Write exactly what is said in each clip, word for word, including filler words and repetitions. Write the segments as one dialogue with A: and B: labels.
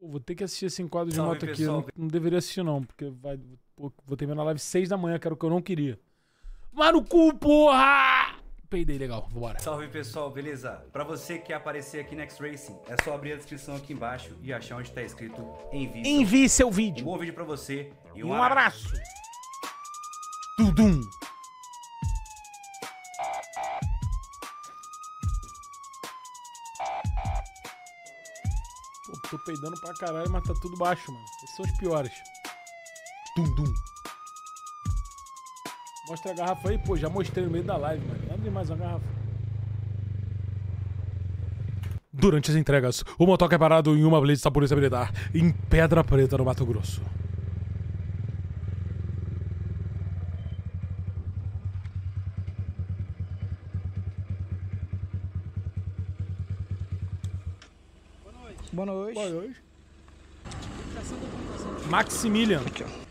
A: Pô, vou ter que assistir esse enquadro de
B: Salve,
A: moto aqui.
B: pessoal.
A: Eu não, não deveria assistir, não, porque vai, pô, vou terminar a live seis da manhã, que era o que eu não queria. Mas no cu, porra! Peidei, legal. Vambora.
B: Salve pessoal, beleza? Pra você que quer aparecer aqui na X-Racing, é só abrir a descrição aqui embaixo e achar onde tá escrito envie. seu-
A: Envie seu
B: Um
A: vídeo.
B: bom vídeo pra você e
A: E
B: um,
A: um abraço. Tudum. Pô, tô peidando pra caralho, mas tá tudo baixo, mano. Esses são os piores. Dum, dum. Mostra a garrafa aí, pô. Já mostrei no meio da live, mano. Abre mais uma garrafa. Durante as entregas, o motoca é parado em uma blitz da Polícia Militar em Pedra Preta, no Mato Grosso.
C: Boa noite.
A: Boa noite. Maximilian.
C: Aqui, ó.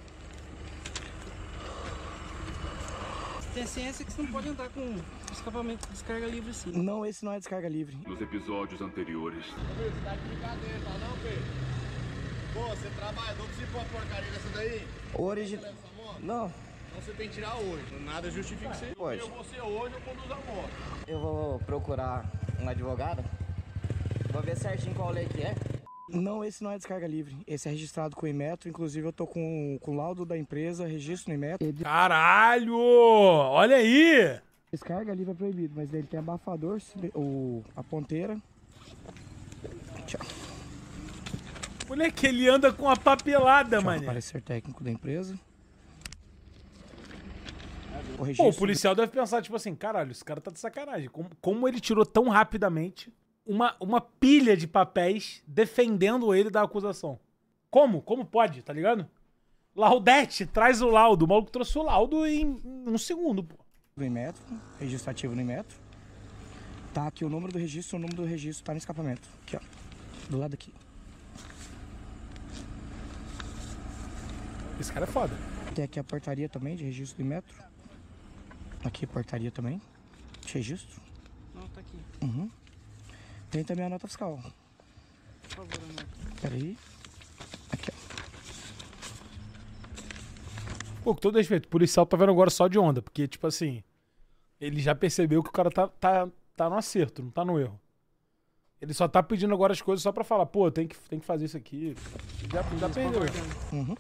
D: Tem ciência que você não pode andar com escapamento de descarga livre assim.
C: Não, esse não é descarga livre.
E: Nos episódios anteriores.
F: Você tá de brincadeira, tá não, Pedro? Pô, você trabalhou que se for uma porcaria dessa daí?
C: Original.
F: Essa moto?
C: Não,
F: Então você tem que tirar hoje. Nada justifica isso aí.
C: Pode.
F: Eu vou ser hoje, eu conduzo a moto.
C: eu vou procurar um advogado. Vou ver certinho qual lei que é. Não, esse não é descarga livre. Esse é registrado com o Inmetro. Inclusive, eu tô com, com o laudo da empresa, registro no Inmetro.
A: Caralho! Olha aí!
C: Descarga livre é proibido, mas ele tem abafador, o, a ponteira. Tchau.
A: Moleque, ele anda com a papelada,
C: Tchau,
A: mano.
C: parecer técnico da empresa. O
A: Pô,
C: registro.
A: o policial deve pensar, tipo assim, caralho, esse cara tá de sacanagem. Como, como ele tirou tão rapidamente uma, uma pilha de papéis defendendo ele da acusação? Como? Como pode, tá ligado? Laudete, traz o laudo. O maluco trouxe o laudo em, em um segundo, pô.
C: Do Inmetro, registro ativo no Inmetro. Tá aqui o número do registro, o número do registro tá no escapamento. Aqui, ó. Do lado aqui.
A: Esse cara é foda.
C: Tem aqui a portaria também de registro do Inmetro. Aqui a portaria também de registro.
D: Não, tá aqui.
C: Uhum. Tem também a nota fiscal.
D: Por favor, Amor.
C: Pera aí. Aqui, ó.
A: Pô, com todo respeito, o policial tá vendo agora só de onda, porque, tipo assim, ele já percebeu que o cara tá, tá, tá no acerto, não tá no erro. Ele só tá pedindo agora as coisas só pra falar, pô, tem que, tem que fazer isso aqui. Já, já perdeu.
C: Uhum.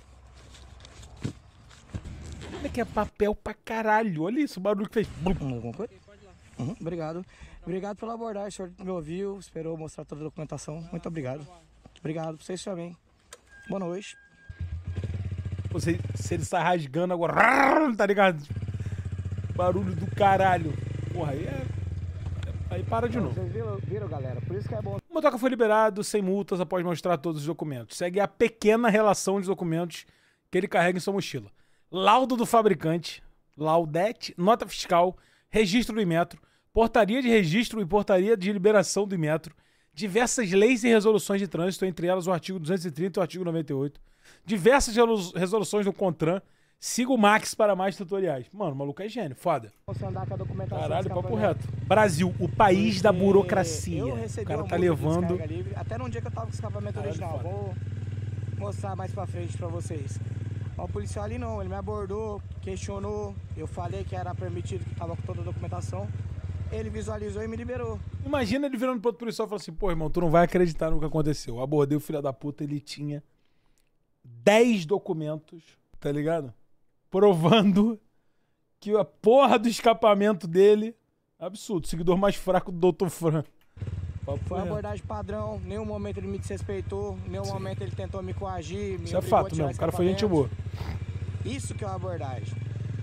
A: Olha que é papel pra caralho. Olha isso, o barulho que fez.
C: Alguma coisa? Uhum. Obrigado. Obrigado pela abordagem, o senhor me ouviu, esperou mostrar toda a documentação. Muito obrigado. Obrigado, pra vocês também. Boa noite.
A: Pô, se, se ele sai rasgando agora, tá ligado? Barulho do caralho. Porra, aí é. Aí para de novo.
C: Vocês viram, viram, galera? Por isso que é bom.
A: O motoca foi liberado sem multas após mostrar todos os documentos. Segue a pequena relação de documentos que ele carrega em sua mochila. Laudo do fabricante, laudete, nota fiscal, registro do Inmetro, portaria de registro e portaria de liberação do Inmetro, diversas leis e resoluções de trânsito, entre elas o artigo duzentos e trinta e o artigo noventa e oito, diversas resoluções do CONTRAN. Siga o Max para mais tutoriais. Mano, o maluco é gênio, foda.
C: Você andar com a documentação.
A: Caralho,
C: do
A: papo
C: escapamento.
A: reto. Brasil, o país da
C: Porque
A: burocracia.
C: eu
A: O
C: recebi
A: cara
C: uma
A: tá
C: multa de
A: levando...
C: descarga livre, até num dia que eu tava com o escapamento
A: Caralho,
C: original.
A: foda.
C: Vou mostrar mais pra frente pra vocês. Ó, o policial ali não, ele me abordou, questionou. Eu falei que era permitido, que tava com toda a documentação. Ele visualizou e me liberou.
A: Imagina ele virando pro outro policial e falando assim, pô, irmão, tu não vai acreditar no que aconteceu. Eu abordei o filho da puta, ele tinha dez documentos, tá ligado? Provando que a porra do escapamento dele... Absurdo, seguidor mais fraco do doutor Fran. Papo
C: Foi uma
A: reto.
C: abordagem padrão, em nenhum momento ele me desrespeitou, em nenhum momento ele tentou me coagir, me
A: Isso é
C: obrigou a
A: fato
C: tirar
A: mesmo, o cara foi gente boa.
C: escapamento. Isso que é uma abordagem.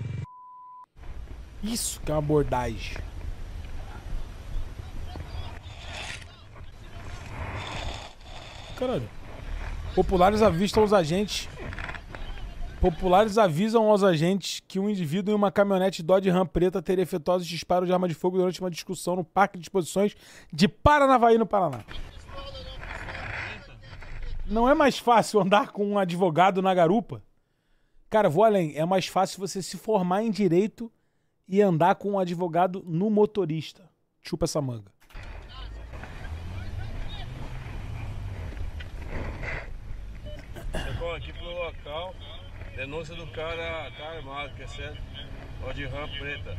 A: Isso que é uma abordagem. Caralho. Populares avistam os agentes. Populares avisam aos agentes que um indivíduo em uma caminhonete Dodge Ram preta teria efetuado disparos de arma de fogo durante uma discussão no Parque de Exposições de Paranavaí, no Paraná. Não é mais fácil andar com um advogado na garupa? Cara, vou além. É mais fácil você se formar em direito e andar com um advogado no motorista. Chupa essa manga.
G: Secom, aqui pro local. Denúncia do cara tá armado, que é sério. Ó de RAM preta.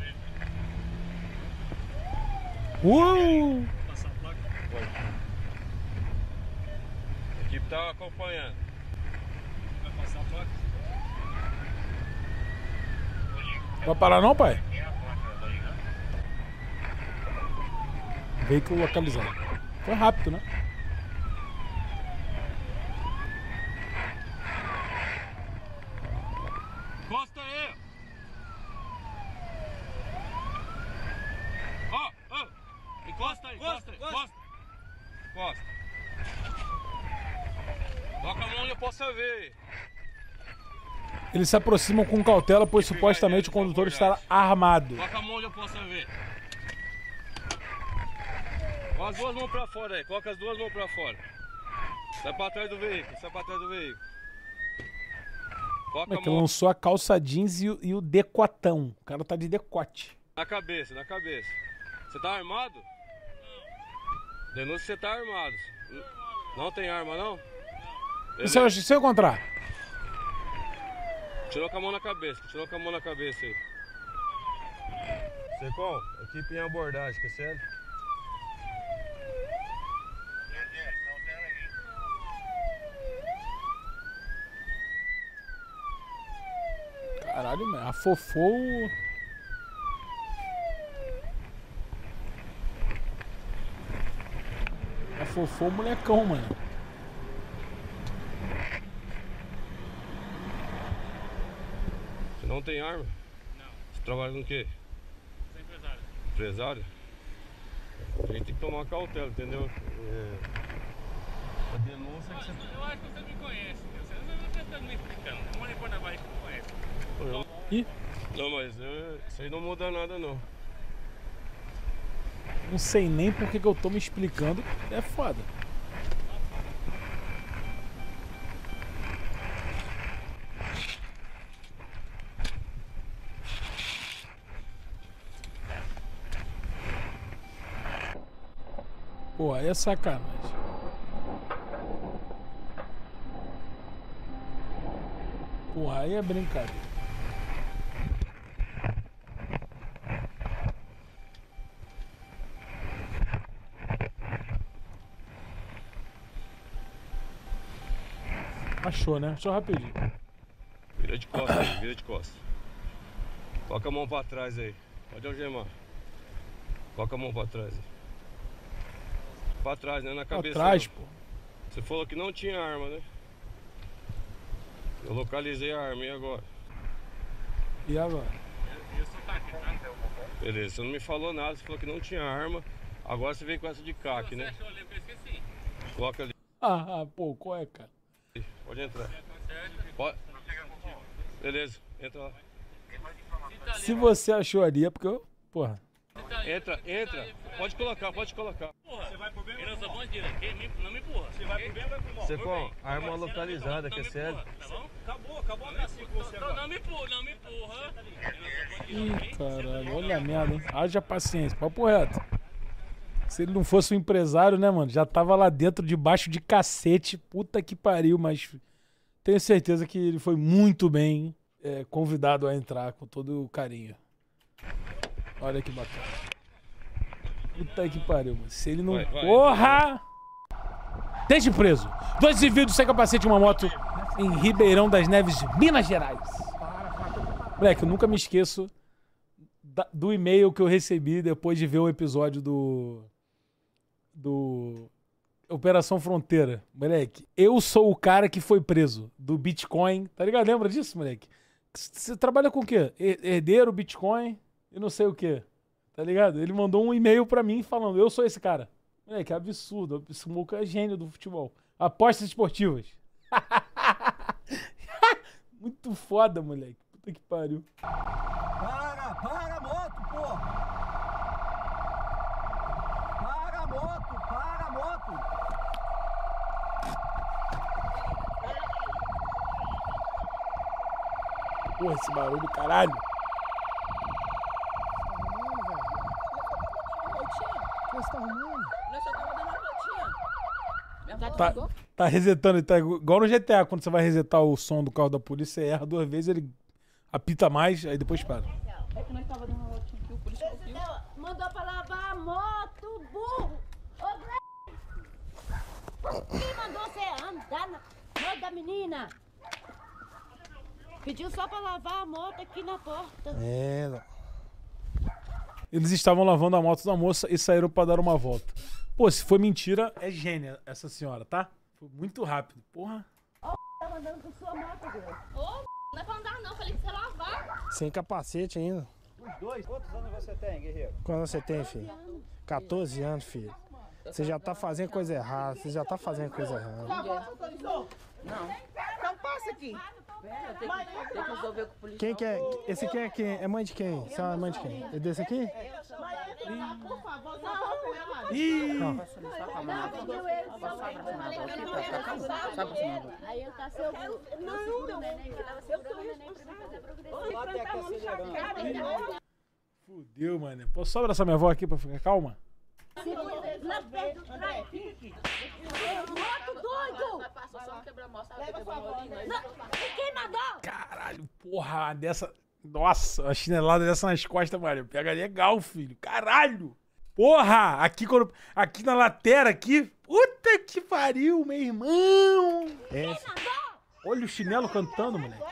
A: Uh!
G: Passar a placa? Foi. A equipe tá acompanhando. Vai passar a placa?
A: Vai parar não, pai? Veículo localizado. Foi rápido, né?
G: Encosta aí! Ó, ó! Encosta aí, encosta aí, encosta! Encosta! Toca a mão e eu posso ver.
A: Eles se aproximam com cautela, pois supostamente o condutor está armado.
G: Toca a mão e eu posso ver. Com as duas mãos pra fora aí, coloca as duas mãos pra fora. Sai pra trás do veículo, sai pra trás do veículo. Coloca
A: É que
G: a mão
A: lançou a calça jeans e o, e o decotão. O cara tá de decote.
G: na cabeça, na cabeça. Você tá armado? Não. Denúncia que você tá armado. Não tem arma, não?
A: E se eu, se eu encontrar?
G: Tirou com a mão na cabeça, tirou com a mão na cabeça aí. Secom, equipe em abordagem, que é sério?
A: Caralho, mano. Afofou o... Afofou o molecão, mano.
G: Você não tem arma?
H: Não.
G: Você trabalha no quê?
H: Sou empresário.
G: Empresário? A gente tem que tomar cautela, entendeu? É... A denúncia que você...
H: Eu acho que você me conhece. Você não está me explicando. Uma repórter na barriga que me conhece.
G: Eu...
A: Ih,
G: Não, mas eu... isso aí não muda nada, não.
A: não sei nem por que que eu tô me explicando. É foda. Pô, aí é sacanagem. Porra, aí é brincadeira. Achou, né? Achou rapidinho.
G: Vira de costas aí, vira de costas. Coloca a mão pra trás aí. Pode algemar. Coloca a mão pra trás aí. Pra trás, né? Na
A: Pra
G: cabeça.
A: trás,
G: não.
A: pô.
G: Você falou que não tinha arma, né? Eu localizei a arma, e agora?
A: E agora?
H: Eu sou C A C, tá?
G: Beleza, você não me falou nada, você falou que não tinha arma. Agora você veio com essa de C A C, né?
H: Você achou ali que eu esqueci?
G: Coloca ali.
A: Ah, ah, pô, qual é, cara?
G: Pode entrar. Pode. Beleza, entra lá.
A: Se você achou ali, é porque eu... Porra.
G: Entra, entra. Pode colocar, pode colocar.
H: Você vai por bem? Eu não sou bandido. Quem me, não me empurra. Você vai por bem ou vai por mal?
G: Você com arma localizada, que é sério.
H: Tá bom? Acabou, acabou a cacique com você agora. Não me empurra, não me empurra.
A: Ih, caralho, olha a merda, hein? Haja paciência, papo reto. Se ele não fosse um empresário, né, mano? Já tava lá dentro, debaixo de cacete. Puta que pariu, mas tenho certeza que ele foi muito bem é, convidado a entrar com todo o carinho. Olha que bacana. Puta que pariu, mano. Se ele não...
G: Vai, vai,
A: Porra! Deixe preso. Dois indivíduos sem capacete e uma moto em Ribeirão das Neves, Minas Gerais. Moleque, eu nunca me esqueço da, do e-mail que eu recebi depois de ver o episódio do... Do... Operação Fronteira. Moleque, eu sou o cara que foi preso do Bitcoin. Tá ligado? Lembra disso, moleque? Você trabalha com o quê? Herdeiro, Bitcoin e não sei o quê. Tá ligado? Ele mandou um e-mail pra mim falando, eu sou esse cara. Moleque, é absurdo. Esse maluco é gênio do futebol. Apostas esportivas. Muito foda, moleque. Puta que pariu.
C: Para, para a moto, pô! Para a moto, para a moto!
A: Porra, esse barulho, caralho.
C: O que você tá arrumando?
I: Nós só tava dando uma voltinha.
A: Tá, tá resetando, tá igual no G T A, quando você vai resetar o som do carro da polícia, você erra duas vezes, ele apita mais, aí depois para.
I: É que nós tava dando uma voltinha aqui, o polícia ouviu. Mandou pra lavar a moto, burro! Ô, Gle... Quem mandou você andar na moto da menina? Pediu só pra lavar a moto aqui na porta.
A: É. Eles estavam lavando a moto da moça e saíram pra dar uma volta. Pô, se foi mentira, é gênia essa senhora, tá? Foi muito rápido. Porra.
I: Ó, tá mandando por sua moto, Gle. Ô, não é pra andar não, falei que você lavar.
C: Sem capacete ainda.
J: Os dois? Quantos anos você tem, guerreiro?
C: Quando você tem, filho? quatorze anos, filho. Você já tá fazendo coisa errada, você já tá fazendo coisa errada.
I: Não. Então passa aqui. Tem que, tem que resolver com o policial.
C: Quem que é? Esse aqui é quem? É mãe de quem? Você é mãe de quem? É desse aqui?
I: Por favor, não.
A: Ih!
C: Não.
I: Aí ele tá seguro. Não, segura o neném. Ele tava segurando o neném pra mim fazer a progressão.
A: Fudeu, mano. Posso só abraçar minha avó aqui pra ficar calma?
I: Lá perto, André, fica aqui. Moto doido! Quem mandou?
A: Caralho, porra, dessa... Nossa, a chinelada dessa nas costas, mano. Pega legal, filho. Caralho! Porra! Aqui, quando... aqui na lateral, aqui... Puta que pariu, meu irmão!
C: É.
A: Olha o chinelo cantando, moleque.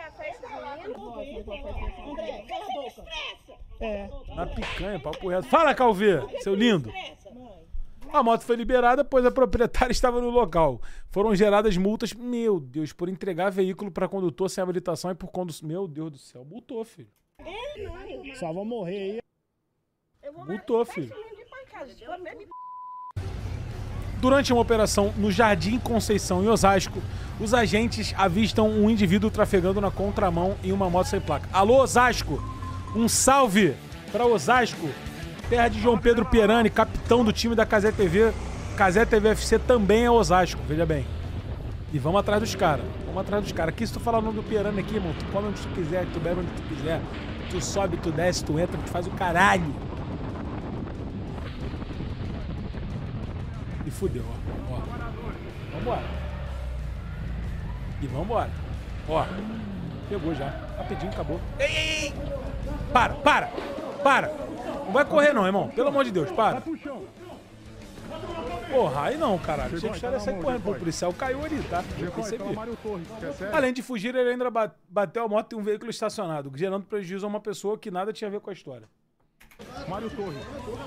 C: É.
A: Na picanha, papo reto. Fala, Calvê, seu lindo. A moto foi liberada, pois a proprietária estava no local. Foram geradas multas, meu Deus, por entregar veículo para condutor sem habilitação e por condução. Meu Deus do céu, multou, filho.
C: Só vou morrer aí.
A: Multou, filho. Durante uma operação no Jardim Conceição, em Osasco, os agentes avistam um indivíduo trafegando na contramão em uma moto sem placa. Alô, Osasco! Um salve para Osasco, terra de João Pedro Pierani, capitão do time da Cazé T V. Cazé T V F C também é Osasco, veja bem. E vamos atrás dos caras, vamos atrás dos caras. Aqui se tu falar o nome do Pierani aqui, irmão, tu come onde tu quiser, tu bebe onde tu quiser. Tu sobe, tu desce, tu entra, tu faz o caralho. E fudeu, ó. ó. Vambora. E vambora. Ó. Pegou já. Rapidinho, acabou. Ei, ei, ei! Para, para! Para! Não vai correr não, irmão. Pelo amor de Deus, para. Porra, aí não, caralho. Tinha que deixar ele sair correndo. Pô, o policial caiu ali, tá? Além de fugir, ele ainda bateu a moto em um veículo estacionado, gerando prejuízo a uma pessoa que nada tinha a ver com a história.
F: Mário Torres.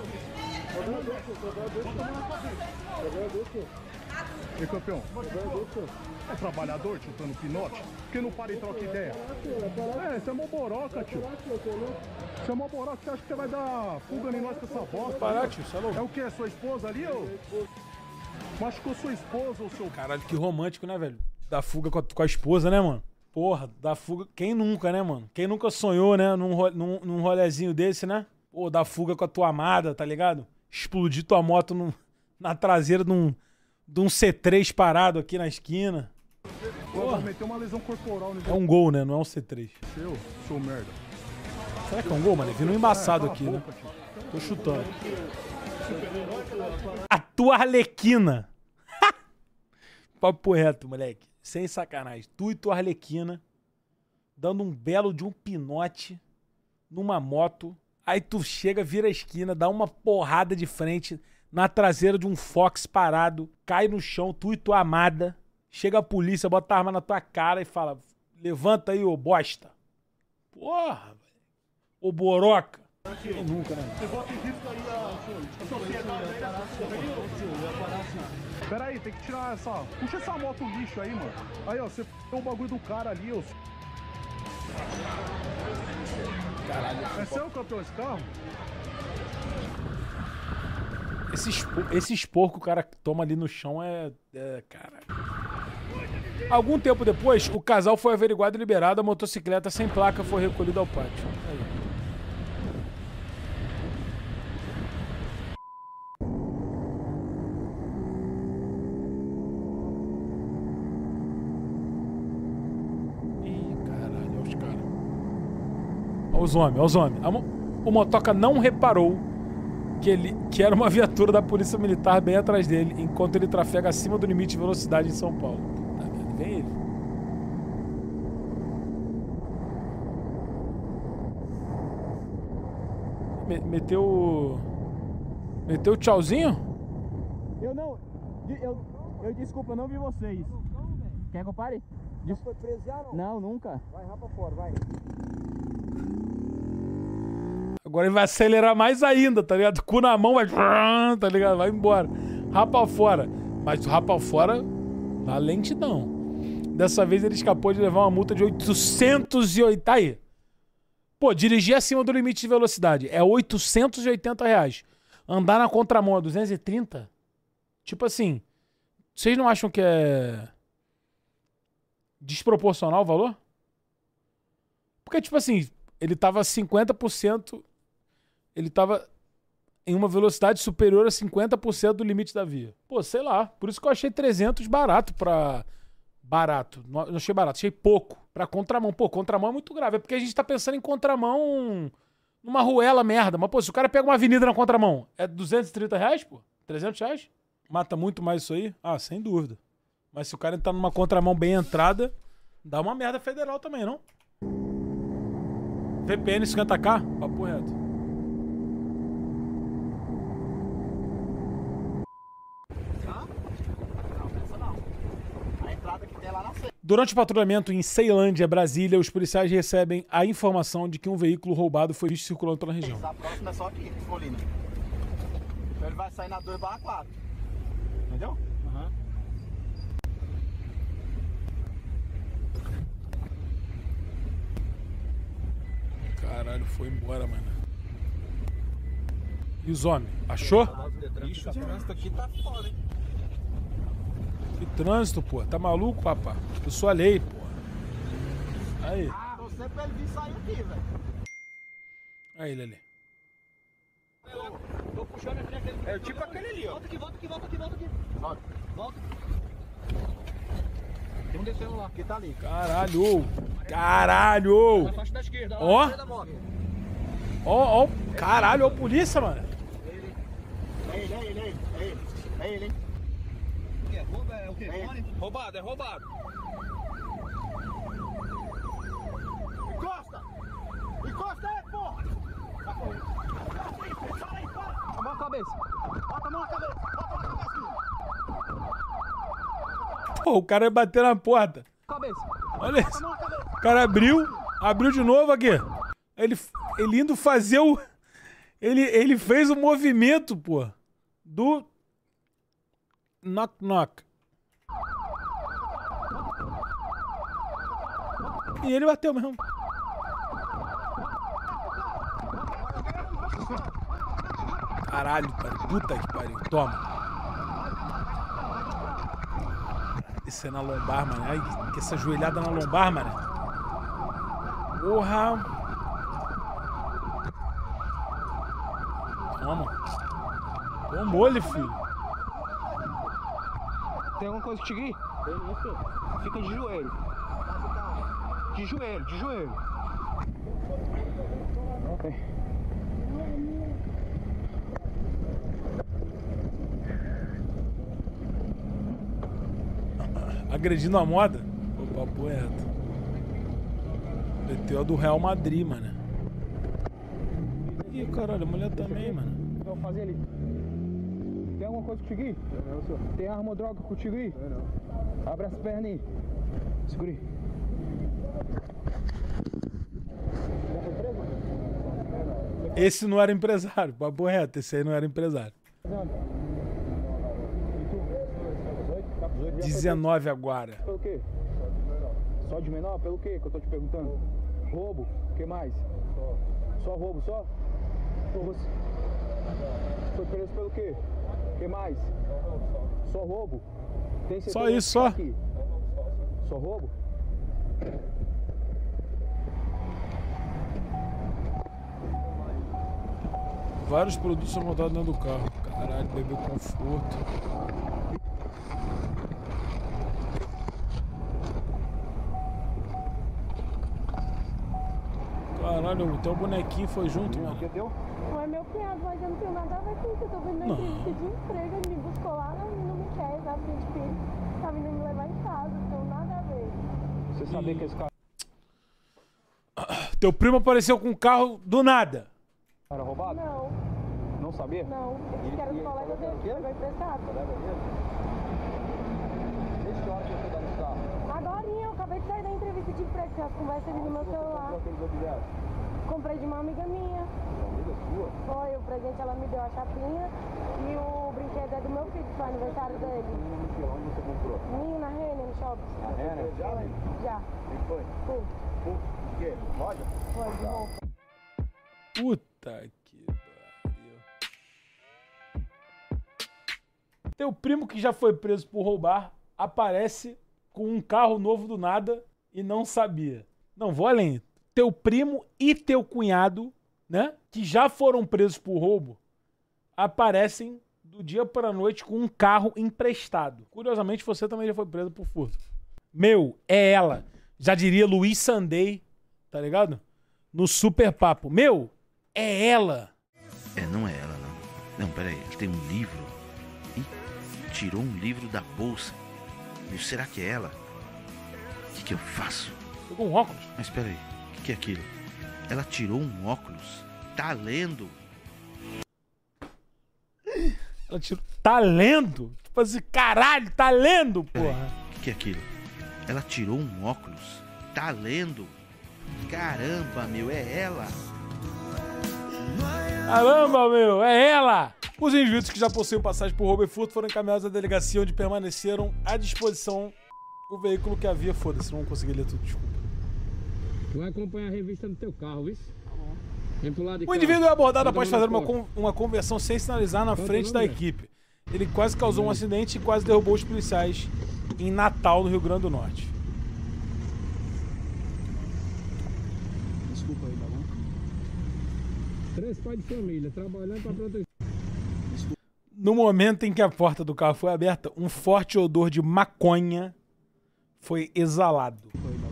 F: Ei, campeão. É trabalhador chutando pinote? Por que não para e troca ideia? É, você é mó boroca, tio. Você é mó boroca, você acha que você vai dar fuga em nós com essa bosta?
A: Parar, tio, você é louco.
F: É o que? É sua esposa ali, ô? Machucou sua esposa ou seu...
A: Caralho, que romântico, né, velho? Dar fuga com a, com a esposa, né, mano? Porra, dar fuga... Quem nunca, né, mano? Quem nunca sonhou, né, num, ro... num, num rolezinho desse, né? Pô, dar fuga com a tua amada, tá ligado? Explodir tua moto no... na traseira de um... de um C três parado aqui na esquina.
F: Porra, meteu uma lesão corporal no...
A: É um gol, né? Não é um C três.
F: Seu, seu merda.
A: Será que é um gol, mano? Vindo um embaçado é, aqui, boca, né? Tio. Tô chutando. A tua Arlequina. Papo reto, moleque. Sem sacanagem. Tu e tua Arlequina dando um belo de um pinote numa moto. Aí tu chega, vira a esquina, dá uma porrada de frente na traseira de um Fox parado, cai no chão, tu e tua amada. Chega a polícia, bota a arma na tua cara e fala: levanta aí, ô bosta. Porra, velho. Ô boroca. Quem nunca, né?
F: Você bota em risco aí a sociedade aí. Pera aí, tem que tirar essa... Puxa essa moto lixo aí, mano. Aí, ó, você f***ou o bagulho do cara ali, ó.
A: Caralho.
F: É seu, campeão, esse carro?
A: Esse expor, esse expor que o cara toma ali no chão é... é caralho. Algum tempo depois, o casal foi averiguado e liberado. A motocicleta sem placa foi recolhida ao pátio. Aí. Olha os homens, olha os homens. O motoca não reparou que, ele, que era uma viatura da polícia militar bem atrás dele, enquanto ele trafega acima do limite de velocidade em São Paulo. Puta merda, vem ele. Me- Meteu... Meteu o tchauzinho?
C: Eu não. Eu, eu desculpa, eu não vi vocês. Quer que eu pare? Já foi preso já, não? Não, nunca. Vai, rapa fora, vai.
A: Agora ele vai acelerar mais ainda, tá ligado? Cu na mão, vai... Tá ligado? Vai embora. Rapa fora. Mas rapa fora na lentidão. Dessa vez ele escapou de levar uma multa de oitocentos e oitenta... Aí. Pô, dirigir acima do limite de velocidade é oitocentos e oitenta reais. Andar na contramão é duzentos e trinta? Tipo assim, vocês não acham que é desproporcional o valor? Porque, tipo assim, ele tava cinquenta por cento... Ele tava em uma velocidade superior a cinquenta por cento do limite da via. Pô, sei lá. Por isso que eu achei trezentos barato pra... Barato. Não não achei barato, achei pouco. Pra contramão. Pô, contramão é muito grave. É porque a gente tá pensando em contramão numa ruela merda. Mas, pô, se o cara pega uma avenida na contramão, é duzentos e trinta reais, pô? trezentos reais? Mata muito mais isso aí? Ah, sem dúvida. Mas se o cara tá numa contramão bem entrada, dá uma merda federal também, não? V P N cinquenta K? Papo reto. Durante o patrulhamento em Ceilândia, Brasília, os policiais recebem a informação de que um veículo roubado foi visto circulando pela região.
C: A próxima é só aqui, Colina. Então ele vai sair na dois barra quatro. Entendeu? Aham.
A: Caralho, foi embora, mano. E os homens? Achou?
C: Ixi, o trânsito aqui tá foda, hein?
A: Que trânsito, pô. Tá maluco, papá? Eu sou a lei, pô. Aí.
C: Ah, você pra ele vir sair aqui, velho.
A: Aí, Lelê.
C: Tô puxando a frente dele. É tipo aquele ali, ó. Volta aqui, volta aqui, volta aqui, volta aqui. Volta. Volta. Tem um descendo lá, que tá ali.
A: Caralho! Caralho!
C: Na faixa da esquerda,
A: ó.
C: Ó.
A: Ó, ó. Caralho, ó a polícia, mano.
C: É ele, é ele, é ele, é ele. É ele, hein? É o quê? Roubado, é roubado. Encosta! Encosta aí, porra! Para aí, para! Bota a mão na cabeça! Bota a mão na cabeça! Bota a mão na cabeça!
A: Pô, o cara ia bater na porta.
C: Cabeça!
A: Olha isso. O cara abriu, abriu de novo aqui. Ele, ele indo fazer o... Ele, ele fez o movimento, pô, do... Knock, knock. E ele bateu mesmo. Caralho, cara. Puta que pariu. Toma. Isso é na lombar, mano. Ai, que essa joelhada na lombar, mano. Porra. Toma. Tomou-lhe, filho.
C: Tem alguma coisa que te guie? Tem não, filho. Fica de joelho. De joelho, de joelho. Ok.
A: Agredindo a moda? Pô, papo reto. Meteu a do Real Madrid, mano. Ih, caralho, a mulher também, mano.
C: O que eu vou fazer ali? Tem alguma coisa contigo aí? Não, senhor. Tem arma ou droga contigo aí? Não, não. Abre as pernas aí. Segura aí.
A: Esse não era empresário, papo reto. Esse aí não era empresário. dezenove agora.
C: Pelo quê? Só de menor? Pelo quê que eu tô te perguntando? Roubo? O que mais? Só. Só roubo, só? Ou você... Foi preso pelo quê? O que mais? Só roubo? Tem
A: só isso, só?
C: Aqui? Só roubo?
A: Vários produtos são montados dentro do carro. Caralho, bebê conforto. Caralho, o teu bonequinho foi junto, mano.
I: Não é meu cunhado, mas eu não tenho nada a ver com isso. Eu tô vindo na
A: Não.
I: entrevista de emprego, ele me buscou lá, não, ele não me quer, sabe? Gente, que tá vindo me levar em casa, então nada a ver.
J: Você sabia que esse cara
A: Teu primo apareceu com um carro do nada.
J: era roubado?
I: Não,
J: Não sabia?
I: não. Eu disse que era os colegas dele, que pegou emprestado.
J: Desde que hora que você dá nesse carro?
I: Agorinha, eu acabei de sair da entrevista de emprego, tinha as conversas ali no meu celular.
J: Aqueles objetos?
I: Comprei de uma amiga minha.
J: Amiga sua?
I: Foi, o presente ela me deu a chapinha e o brinquedo é do meu filho, que foi aniversário dele.
J: Onde você comprou?
I: Menino, na Renner, no shopping.
J: Na Renner? Já?
I: Foi, já.
J: Quem foi?
I: Fui.
J: Por quê? Loja?
I: Foi, de roupa.
A: Puta que pariu. Teu primo que já foi preso por roubar aparece com um carro novo do nada e não sabia. Não, vou além. Teu primo e teu cunhado, né, que já foram presos por roubo, aparecem do dia para a noite com um carro emprestado. Curiosamente, você também já foi preso por furto. Meu, é ela. Já diria Luiz Sandei, tá ligado? No Super Papo. Meu, é ela.
K: É, não é ela, não. Não, peraí, ele tem um livro. Ih, tirou um livro da bolsa. Meu, será que é ela? O que que eu faço?
A: Pegou um óculos.
K: Mas peraí, o que que é aquilo? Ela tirou um óculos. Tá lendo.
A: Ela tirou... Tá lendo? Tipo assim, caralho, tá lendo, porra.
K: Peraí, o que que é aquilo? Ela tirou um óculos. Tá lendo. Caramba, meu, é ela.
A: Caramba, meu, é ela! Os indivíduos que já possuem passagem por roubo e furto foram encaminhados à delegacia, onde permaneceram à disposição o veículo que havia. Foda-se, não vou conseguir ler tudo, desculpa.
L: Tu vai acompanhar a revista no teu carro, viu? Vem pro lado de
A: O
L: cá.
A: indivíduo é abordado
L: Tá
A: após
L: dando
A: fazer
L: na
A: uma,
L: porta.
A: con- uma conversão sem sinalizar na
L: Qual
A: frente
L: teu
A: da
L: nome,
A: equipe. Ele quase causou um acidente e quase derrubou os policiais em Natal, no Rio Grande do Norte.
L: Desculpa aí, tá bom? Três pais de família, trabalhando pra proteger.
A: No momento em que a porta do carro foi aberta, um forte odor de maconha foi exalado.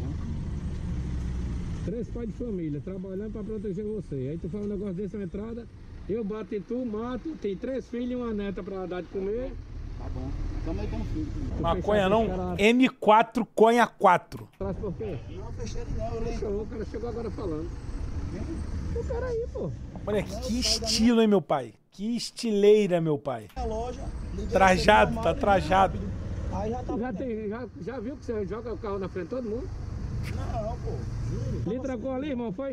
L: Três pais de família, trabalhando pra proteger você. Aí tu fala um negócio desse na entrada, eu bato em tu, mato, tem três filhos e uma neta pra dar de comer.
J: Tá bom. Também tem um filho.
A: Maconha não? N quatro Conha quatro.
L: Traz por quê?
J: Não, fechei ele não, eu lembro.
L: Fechou, o cara chegou agora falando. O cara aí, pô.
A: Olha que estilo, hein, meu pai? Que estileira, meu pai.
J: Na loja. liguei
A: Trajado,
J: você,
A: tá trajado.
J: Aí já tá.
L: Já, tem, já, já viu que você joga o carro na frente de todo mundo?
J: Não, pô. Juro.
L: Lhe trancou ali, irmão, foi?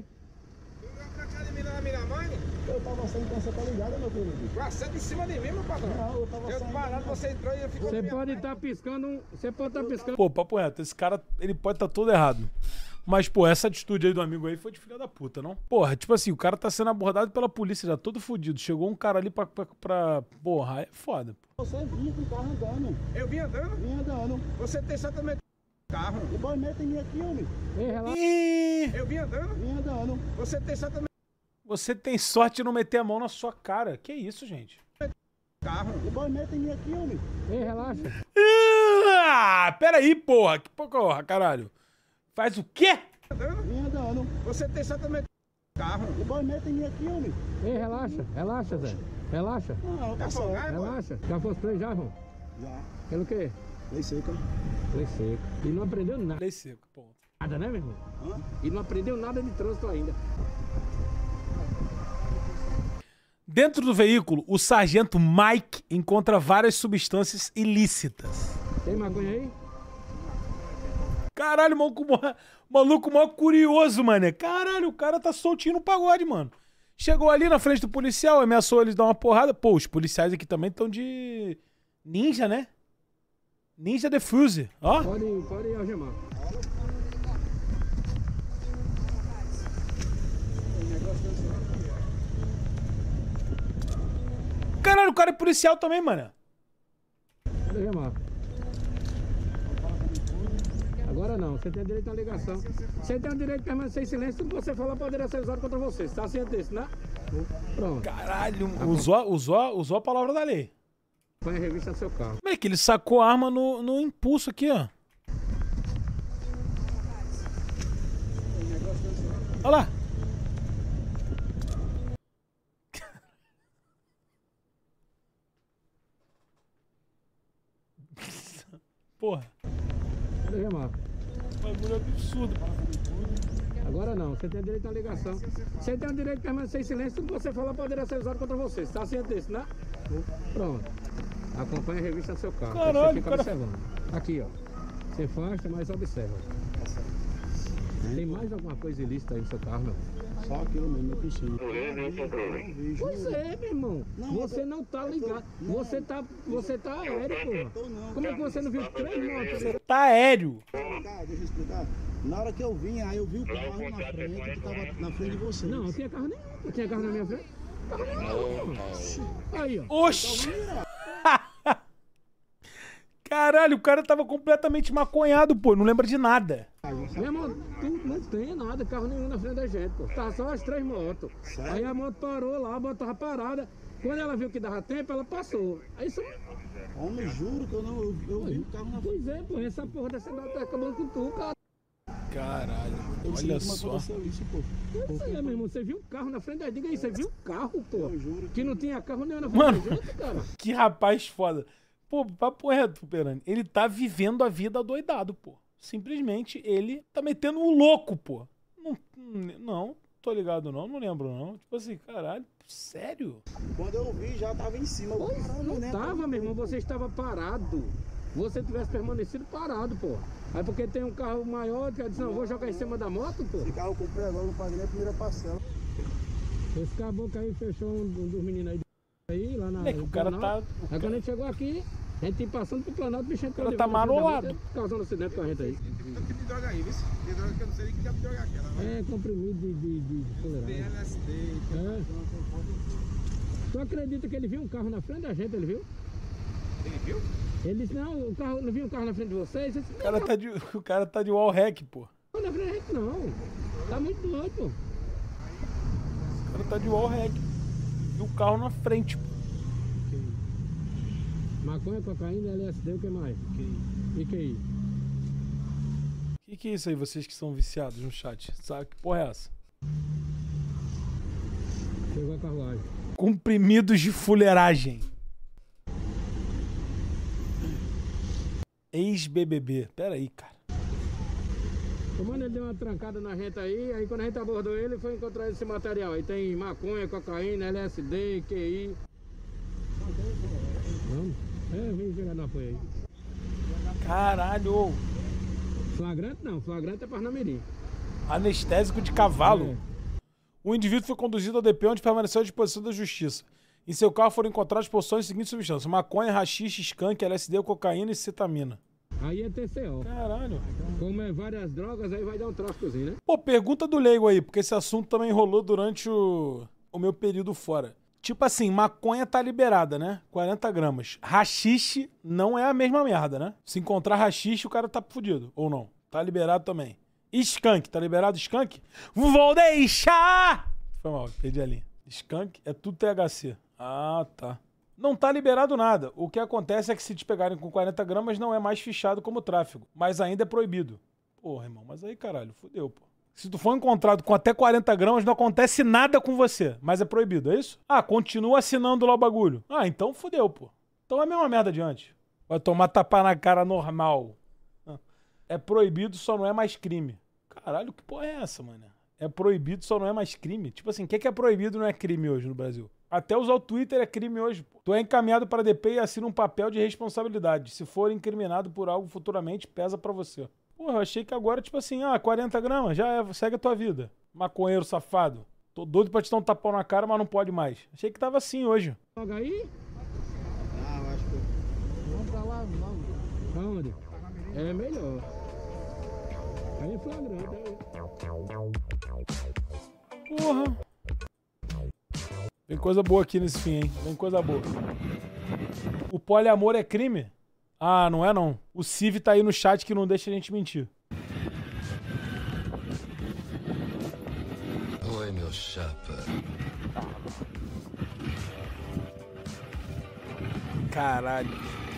J: Eu tava saindo com você, tá ligado, meu querido?
D: Você de cima de mim, meu patrão.
J: Não, eu tava
D: Eu
J: saindo.
D: parado, você entrou e eu fiquei.
L: Você pode estar piscando, um- você pode estar piscando.
A: Pô, papo reto, esse cara, ele pode estar todo errado. Mas, pô, essa atitude aí do amigo aí foi de filha da puta, não? Porra, tipo assim, o cara tá sendo abordado pela polícia já todo fudido. Chegou um cara ali pra... pra, pra... Porra, é foda, pô.
J: Você vinha com o carro andando.
D: Eu vim andando?
J: Vinha andando.
D: Você tem exatamente carro.
J: O boy mete em mim aqui, homem.
L: Ei, relaxa.
A: Ih,
D: Eu vim andando?
J: Vinha andando.
D: Você tem exatamente
A: você tem sorte de não meter a mão na sua cara. Que isso, gente?
D: carro.
J: O boy mete em mim aqui, homem.
L: Ei, relaxa.
A: Ah, peraí, porra. Que porra, caralho. Faz o quê?
J: Vinha andando.
D: Você tem exatamente carro.
J: O boy mete em mim aqui, homem.
L: Ei, relaxa, relaxa, Zé. Relaxa.
J: Não, tá só.
L: Relaxa. Já fosse preso já, irmão?
J: Já.
L: Pelo quê?
J: Lei seca.
L: Lei seco. E não aprendeu nada.
A: Lei seco, ponto.
L: Nada, né, meu irmão?
J: Hã?
L: E não aprendeu nada de trânsito ainda.
A: Dentro do veículo, o sargento Mike encontra várias substâncias ilícitas.
L: Tem maconha aí?
A: Caralho, maluco, mó- maluco mó curioso, mané. Caralho, o cara tá soltinho no pagode, mano. Chegou ali na frente do policial, ameaçou eles dar uma porrada. Pô, os policiais aqui também estão de ninja, né? Ninja Defuse, ó.
L: Pode, pode algemar.
A: Caralho, o cara é policial também, mano.
L: Pode algemar. Agora não, você tem direito à ligação. Você tem o direito de permanecer em silêncio, tudo que você falar poderá ser usado contra você. Você tá ciente disso, né? Pronto.
A: Caralho, usou, usou, usou a palavra da lei.
L: Põe a revista no seu carro.
A: Como é que ele sacou a arma no, no impulso aqui, ó? Olha lá. porra.
L: Cadê o Gemar?
A: Bagulho absurdo.
L: Agora não, você tem direito à ligação. Você tem o direito de permanecer em silêncio, tudo que você falar poderá ser usado contra você. Você tá ciente disso, né? Pronto. Acompanha a revista no seu carro.
A: Caralho,
L: você fica
A: cara...
L: observando. Aqui, ó. Você afasta, mas observa. Tem mais alguma coisa ilícita aí no seu carro, meu?
J: Só aquilo mesmo, eu preciso.
L: Pois é, meu irmão. Não, você tô, não tá ligado. Tô, você, tá, você tá aéreo, porra. Tô, não, Como é que você não viu três motos?
A: Você tá aéreo.
J: Deixa eu explicar. Na hora que eu vim, aí eu vi o carro na frente que tava na frente de você.
L: Não, não tinha carro nenhum. Não tinha carro na minha frente. Carro nenhum. Aí, ó.
A: Oxi! Caralho, o cara tava completamente maconhado, pô. Não lembra de nada.
L: Meu irmão, tu não tem nada, carro nenhum na frente da gente, pô. Tava só as três motos. Sério? Aí a moto parou lá, a moto tava parada. Quando ela viu que dava tempo, ela passou. Aí só...
J: Homem, juro que eu não eu, eu vi o carro na frente.
L: Pois é, pô. Essa porra dessa moto tá acabando com tu, cara.
A: Caralho,
J: eu
A: olha só.
J: Isso, pô.
L: Pois é, meu irmão, você viu o carro na frente da gente. Diga aí, você viu o carro, pô. Que não tinha carro nenhum na frente
A: Mano,
L: da gente, cara.
A: Que rapaz foda. Pô, papo reto, Perani. Ele tá vivendo a vida doidado, pô. Simplesmente ele tá metendo um louco, pô. Não, não, tô ligado não, não lembro não. Tipo assim, caralho, sério?
J: Quando eu vi, já tava em cima.
L: Pois,
J: Caramba,
L: não
J: né?
L: tava, meu irmão, você estava parado. Você tivesse permanecido parado, pô. Aí porque tem um carro maior, que disse, não, vou jogar em cima da moto, pô.
J: Esse carro eu comprei agora, não paguei nem a primeira parcela.
L: Esse caboclo aí fechou um, um dos meninos aí. Aí, lá na.
A: É que o cara tá.
L: Aí quando a gente chegou aqui, a gente ia passando pro Planalto, bicho,
A: o cara tá marolado.
L: Causando acidente com a gente aí.
M: Tem muito tipo de droga aí, viu? Tem droga que eu não sei nem que tipo de droga é aquela.
L: É, comprimido de, de, de, de fuleiragem.
M: Tem L S D.
L: É. Tu acredita que ele viu um carro na frente da gente, ele viu?
M: Ele viu?
L: Ele disse, não, o carro, não viu um carro na frente de vocês? Disse,
A: o, cara tá de, o cara tá de wall hack, pô.
L: Não, na frente da gente não. Tá muito doido, pô.
A: O cara tá de wall hack. E o carro na frente, pô.
L: Okay. Maconha, cocaína, L S D, o que mais? Okay. E que aí?
A: O que, que é isso aí, vocês que são viciados no chat? Sabe que porra é essa?
L: Chegou a carruagem.
A: Comprimidos de fuleiragem. Ex-B B B. Pera aí, cara.
L: O mano, ele deu uma trancada na gente aí, aí quando a gente abordou ele, foi encontrar esse material. Aí tem maconha, cocaína, L S D, Q I. Vamos? É, vem pegar no apoio aí.
A: Caralho!
L: Flagrante não, flagrante é Parnamirim.
A: Anestésico de cavalo.
L: É.
A: O indivíduo foi conduzido ao D P onde permaneceu à disposição da justiça. Em seu carro foram encontradas porções de seguintes substâncias: maconha, haxixe, skunk, L S D, cocaína e cetamina.
L: Aí é T C O.
A: Caralho.
L: Como é várias drogas, aí vai dar um tráficozinho, né?
A: Pô, pergunta do leigo aí, porque esse assunto também rolou durante o, o meu período fora. Tipo assim, maconha tá liberada, né? quarenta gramas. Haxixe não é a mesma merda, né? Se encontrar haxixe, o cara tá fudido. Ou não? Tá liberado também. E skunk, tá liberado skunk? Vou deixar! Foi mal, perdi a linha. Skunk é tudo T H C. Ah, tá. Não tá liberado nada. O que acontece é que se te pegarem com quarenta gramas, não é mais fichado como tráfego. Mas ainda é proibido. Porra, irmão, mas aí, caralho, fudeu, pô. Se tu for encontrado com até quarenta gramas, não acontece nada com você. Mas é proibido, é isso? Ah, continua assinando lá o bagulho. Ah, então fudeu, pô. Então é a mesma merda de antes. Vai tomar tapa na cara normal. É proibido, só não é mais crime. Caralho, que porra é essa, mano? É proibido, só não é mais crime? Tipo assim, o que é proibido não é crime hoje no Brasil? Até usar o Twitter é crime hoje, pô. Tu é encaminhado para D P e assina um papel de responsabilidade. Se for incriminado por algo futuramente, pesa pra você. Porra, eu achei que agora, tipo assim, ah, quarenta gramas, já é, segue a tua vida. Maconheiro safado. Tô doido pra te dar um tapão na cara, mas não pode mais. Achei que tava assim hoje.
L: Joga aí?
J: Ah, eu acho que...
L: Vamos pra lá, vamos. Aonde? É melhor. Aí é flagrante, aí.
A: Porra. Vem coisa boa aqui nesse fim, hein? Vem coisa boa. O poliamor é crime? Ah, não é não. O Civ tá aí no chat que não deixa a gente mentir.
N: Oi, meu chapa.
A: Caralho.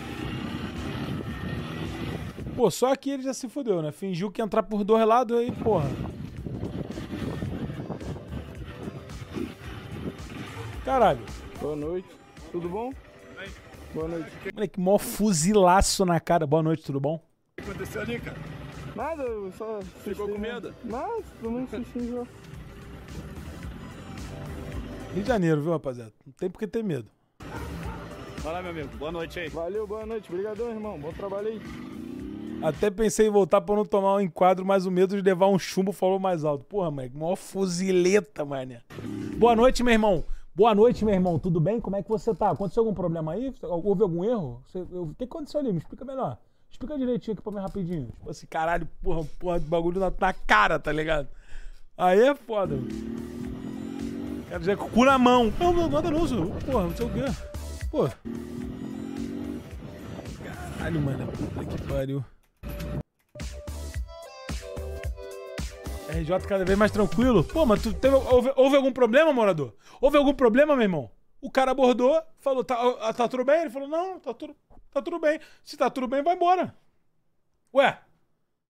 A: Pô, só aqui ele já se fudeu, né? Fingiu que ia entrar por dois lados aí, porra. Caralho.
O: Boa noite. Tudo bom?
H: Oi.
C: Boa noite.
A: Moleque, mó fuzilaço na cara. Boa noite, tudo bom?
F: O que aconteceu ali, cara?
C: Nada, eu só...
F: Ficou com medo?
C: Mas, tô muito assistindo já.
A: Rio de Janeiro, viu, rapaziada? Não tem por que ter medo.
F: Vai lá, meu amigo. Boa noite aí.
C: Valeu, boa noite. Obrigadão, irmão. Bom trabalho aí.
A: Até pensei em voltar pra não tomar um enquadro, mas o medo de levar um chumbo falou mais alto. Porra, moleque, mó fuzileta, mané. Boa noite, meu irmão. Boa noite, meu irmão. Tudo bem? Como é que você tá? Aconteceu algum problema aí? Houve algum erro? Você, eu, o que aconteceu ali? Me explica melhor. Explica direitinho aqui pra mim rapidinho. Tipo assim, caralho, porra, porra, bagulho na, na cara, tá ligado? Aí é foda. Quero dizer, com o cu na mão. Não, não, nada não, senhor. Porra, não sei o quê. Pô. Caralho, mano. Puta que pariu. R J cada vez mais tranquilo. Pô, mas tu teve, houve, houve algum problema, morador? Houve algum problema, meu irmão? O cara abordou, falou, tá, tá tudo bem? Ele falou, não, tá tudo, tá tudo bem. Se tá tudo bem, vai embora. Ué?